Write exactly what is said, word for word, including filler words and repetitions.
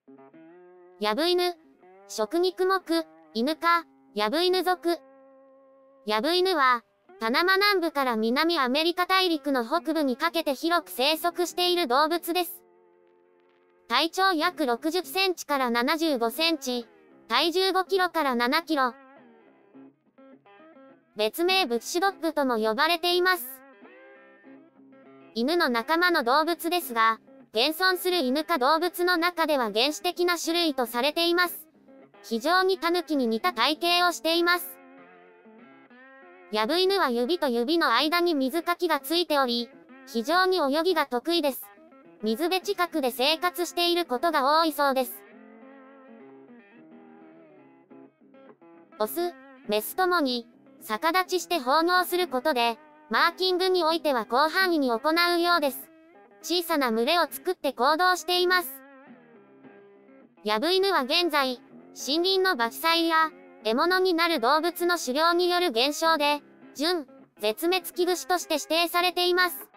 ヤブイヌ。食肉目、イヌ科、ヤブイヌ属。ヤブイヌは、パナマ南部から南アメリカ大陸の北部にかけて広く生息している動物です。体長約ろくじゅっセンチからななじゅうごセンチ、体重ごキロからななキロ。別名ブッシュドッグとも呼ばれています。犬の仲間の動物ですが、現存する犬科動物の中では原始的な種類とされています。非常にタヌキに似た体型をしています。ヤブイヌは指と指の間に水かきがついており、非常に泳ぎが得意です。水辺近くで生活していることが多いそうです。オス、メスともに、逆立ちして放尿することで、マーキングにおいては広範囲に行うようです。小さな群れを作って行動しています。ヤブイヌは現在、森林の伐採や、獲物になる動物の狩猟による減少で、準絶滅危惧種として指定されています。